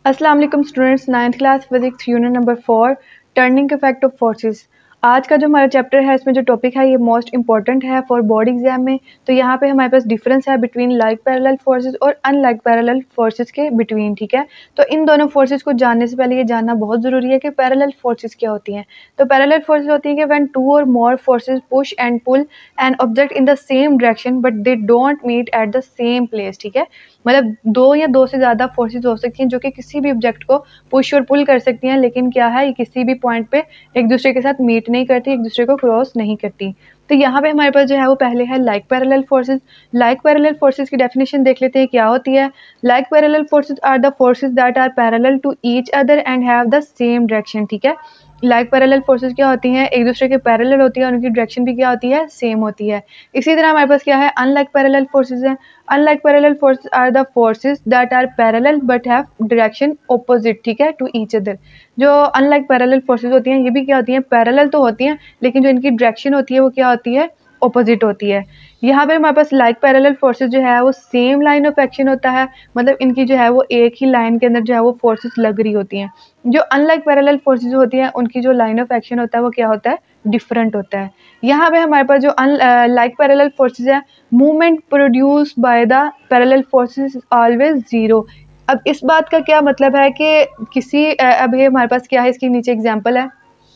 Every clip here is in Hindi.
अस्सलाम वालेकुम students, 9th class physics unit number 4 turning effect of forces. आज का जो हमारा चैप्टर है इसमें जो टॉपिक है ये मोस्ट इंपॉर्टेंट है फॉर बोर्ड एग्जाम में। तो यहाँ पे हमारे पास डिफरेंस है बिटवीन लाइक पैरेलल फोर्सेस और अनलाइक पैरेलल फोर्सेस के बिटवीन। ठीक है, तो इन दोनों फोर्सेस को जानने से पहले ये जानना बहुत ज़रूरी है कि पैरेलल फोर्सेस क्या होती हैं। तो पैरेलल फोर्सेस होती हैं कि when two or more forces push and pull an object in the same direction but they don't meet at the same place. ठीक है, मतलब दो या दो से ज़्यादा फोर्सेस हो सकती हैं जो कि किसी भी ऑब्जेक्ट को पुश और पुल कर सकती हैं, लेकिन क्या है ये किसी भी पॉइंट पे एक दूसरे के साथ मीट नहीं करती, एक दूसरे को क्रॉस नहीं करती। तो यहाँ पे हमारे पास जो है वो पहले है like parallel forces. Like parallel forces की डेफिनेशन देख लेते हैं क्या होती है। Like parallel forces are the forces that are parallel to each other and have the same direction. ठीक है, लाइक पैरेलल फोर्सेस क्या होती हैं, एक दूसरे के पैरेलल होती है और उनकी डायरेक्शन भी क्या होती है, सेम होती है। इसी तरह हमारे पास क्या है, अनलाइक पैरेलल फोर्सेस है। Unlike parallel forces are the forces that are parallel but have direction opposite, ठीक है, टू ईच अदर। जो अनलाइक पैरेलल फोर्सेस होती हैं ये भी क्या होती हैं, पैरेलल तो होती हैं, लेकिन जो इनकी डायरेक्शन होती है वो क्या होती है, ऑपोजिट होती है। यहाँ पे हमारे पास लाइक पैरेलल फोर्सेस जो है वो सेम लाइन ऑफ एक्शन होता है, मतलब इनकी जो है वो एक ही लाइन के अंदर जो है वो फोर्सेस लग रही होती हैं। जो अनलाइक पैरेलल फोर्सेस होती हैं उनकी जो लाइन ऑफ एक्शन होता है वो क्या होता है, डिफरेंट होता है। यहाँ पे हमारे पास जो लाइक पैरेलल फोर्सेस है, movement produce by the parallel forces always zero. अब इस बात का क्या मतलब है कि किसी अब ये हमारे पास क्या है, इसके नीचे एग्जाम्पल है,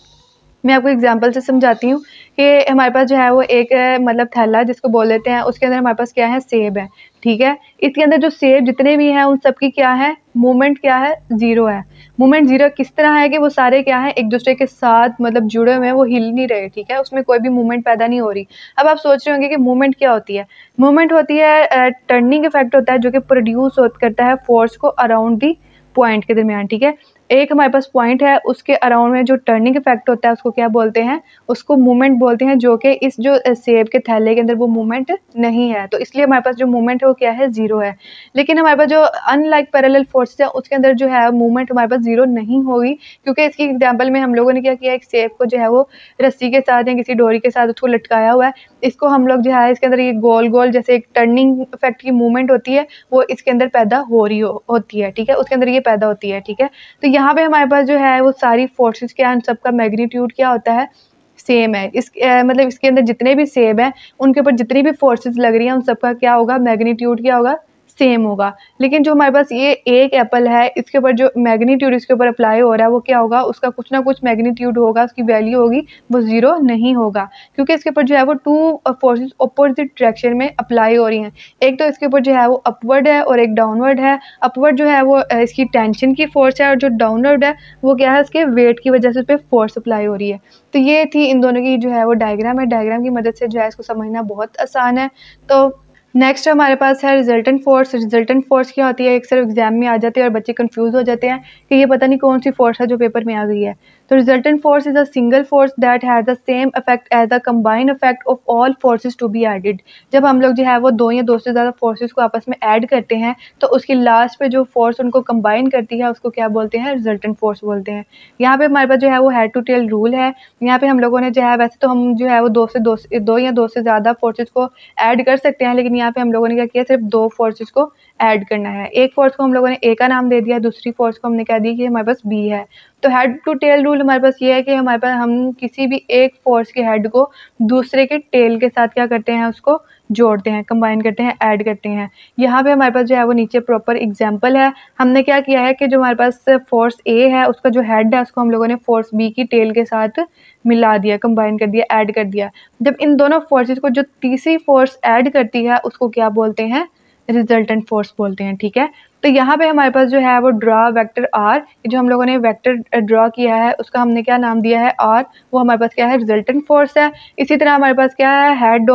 मैं आपको एग्जांपल से समझाती हूँ कि हमारे पास जो है वो एक मतलब थैला जिसको बोल देते हैं, उसके अंदर हमारे पास क्या है, सेब है। ठीक है, इसके अंदर जो सेब जितने भी हैं उन सब की क्या है, मूवमेंट क्या है, ज़ीरो है। मूवमेंट ज़ीरो किस तरह है कि वो सारे क्या है, एक दूसरे के साथ मतलब जुड़े हुए हैं, वो हिल नहीं रहे। ठीक है, उसमें कोई भी मूवमेंट पैदा नहीं हो रही। अब आप सोच रहे होंगे कि मूवमेंट क्या होती है। मूवमेंट होती है टर्निंग इफेक्ट होता है जो कि प्रोड्यूस करता है फोर्स को अराउंड दी पॉइंट के दरमियान। ठीक है, एक हमारे पास पॉइंट है, उसके अराउंड में जो टर्निंग इफेक्ट होता है उसको क्या बोलते हैं, उसको मूवमेंट बोलते हैं, जो कि इस जो सेब के थैले के अंदर वो मूवमेंट नहीं है, तो इसलिए हमारे पास जो मूवमेंट है वो क्या है, जीरो है। लेकिन हमारे पास जो अनलाइक पैरेलल फोर्सेस है उसके अंदर जो है मूवमेंट हमारे पास जीरो नहीं होगी, क्योंकि इसकी एग्जाम्पल में हम लोगों ने क्या किया, एक सेब को जो है वो रस्सी के साथ या किसी डोरी के साथ उसको लटकाया हुआ है, इसको हम लोग जो है इसके अंदर ये गोल गोल जैसे एक टर्निंग इफेक्ट की मूवमेंट होती है वो इसके अंदर पैदा हो रही होती है। ठीक है, उसके अंदर ये पैदा होती है। ठीक है, तो यहाँ पे हमारे पास जो है वो सारी फोर्सेस क्या है, सबका मैग्नीट्यूड क्या होता है, सेम है। इस मतलब इसके अंदर जितने भी सेब हैं उनके ऊपर जितनी भी फोर्सेस लग रही हैं उन सबका क्या होगा, मैग्नीट्यूड क्या होगा, सेम होगा। लेकिन जो हमारे पास ये एक एप्पल है इसके ऊपर जो मैग्नीट्यूड इसके ऊपर अप्लाई हो रहा है वो क्या होगा, उसका कुछ ना कुछ मैग्नीट्यूड होगा, उसकी वैल्यू होगी, वो जीरो नहीं होगा, क्योंकि इसके ऊपर जो है वो टू फोर्सेस अपोजिट डायरेक्शन में अप्लाई हो रही हैं। एक तो इसके ऊपर जो है वो अपवर्ड है और एक डाउनवर्ड है। अपवर्ड जो है वो इसकी टेंशन की फोर्स है और जो डाउनवर्ड है वो क्या है, इसके वेट की वजह से उस पर फोर्स अप्लाई हो रही है। तो ये थी इन दोनों की जो है वो डायग्राम है। डायग्राम की मदद से जो है इसको समझना बहुत आसान है। तो नेक्स्ट हमारे पास है रिजल्टेंट फोर्स। रिजल्टेंट फोर्स क्या होती है, एक सिर्फ एग्जाम में आ जाती है और बच्चे कंफ्यूज हो जाते हैं कि ये पता नहीं कौन सी फोर्स है जो पेपर में आ गई है। तो resultant force is a single force that has the same effect as the combined effect of all forces to be added. जब हम लोग जो है वो दो या दो से ज़्यादा फोर्सेस को आपस में ऐड करते हैं तो उसकी लास्ट पे जो फोर्स उनको कंबाइन करती है उसको क्या बोलते हैं, रिजल्टेंट फोर्स बोलते हैं। यहाँ पे हमारे पास जो है वो हेड टू टेल रूल है। यहाँ पे हम लोगों ने जो है, वैसे तो हम जो है वो दो या दो से ज़्यादा फोर्सेस को ऐड कर सकते हैं, लेकिन यहाँ पे हम लोगों ने क्या किया, सिर्फ दो फोर्सेस को ऐड करना है। एक फोर्स को हम लोगों ने ए का नाम दे दिया, दूसरी फोर्स को हमने कह दिया कि हमारे पास बी है। तो हेड टू टेल रूल हमारे पास ये है कि हमारे पास हम किसी भी एक फोर्स के हेड को दूसरे के टेल के साथ क्या करते हैं, उसको जोड़ते हैं, कंबाइन करते हैं, ऐड करते हैं। यहाँ पे हमारे पास जो है वो नीचे प्रॉपर एग्जांपल है। हमने क्या किया है कि जो हमारे पास फोर्स ए है उसका जो हेड है उसको हम लोगों ने फोर्स बी की टेल के साथ मिला दिया, कंबाइन कर दिया, ऐड कर दिया। जब इन दोनों फोर्सेस को जो तीसरी फोर्स ऐड करती है उसको क्या बोलते हैं, रिजल्टेंट फोर्स बोलते हैं। ठीक है, तो यहाँ पे हमारे पास जो है वो ड्रा वेक्टर आर, जो हम लोगों ने वेक्टर ड्रा किया है उसका हमने क्या नाम दिया है, आर, वो हमारे पास क्या है, रिजल्टेंट फोर्स है। इसी तरह हमारे पास क्या है, head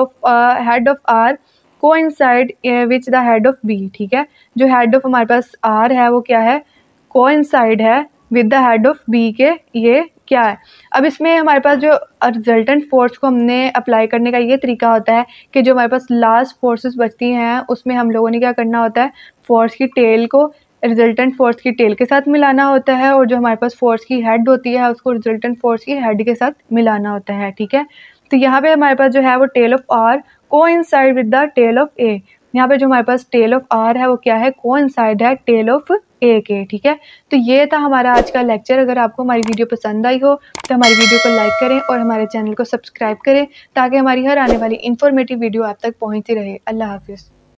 of R coincide which the head of B. ठीक है, जो हेड ऑफ हमारे पास आर है वो क्या है, कोइंसाइड है with the head of B के, ये क्या है। अब इसमें हमारे पास जो रिजल्टेंट फोर्स को हमने अप्लाई करने का ये तरीका होता है कि जो हमारे पास लास्ट फोर्सेस बचती हैं उसमें हम लोगों ने क्या करना होता है, फोर्स की टेल को रिजल्टेंट फोर्स की टेल के साथ मिलाना होता है और जो हमारे पास फोर्स की हेड होती है उसको रिजल्टेंट फोर्स की हेड के साथ मिलाना होता है। ठीक है, तो यहाँ पे हमारे पास जो है वो tail of R coincide with the tail of A. यहाँ पे जो हमारे पास टेल ऑफ आर है वो क्या है, कोइंसाइड है टेल ऑफ ए के। ठीक है, तो ये था हमारा आज का लेक्चर। अगर आपको हमारी वीडियो पसंद आई हो तो हमारी वीडियो को लाइक करें और हमारे चैनल को सब्सक्राइब करें ताकि हमारी हर आने वाली इन्फॉर्मेटिव वीडियो आप तक पहुँचती रहे। अल्लाह हाफिज़।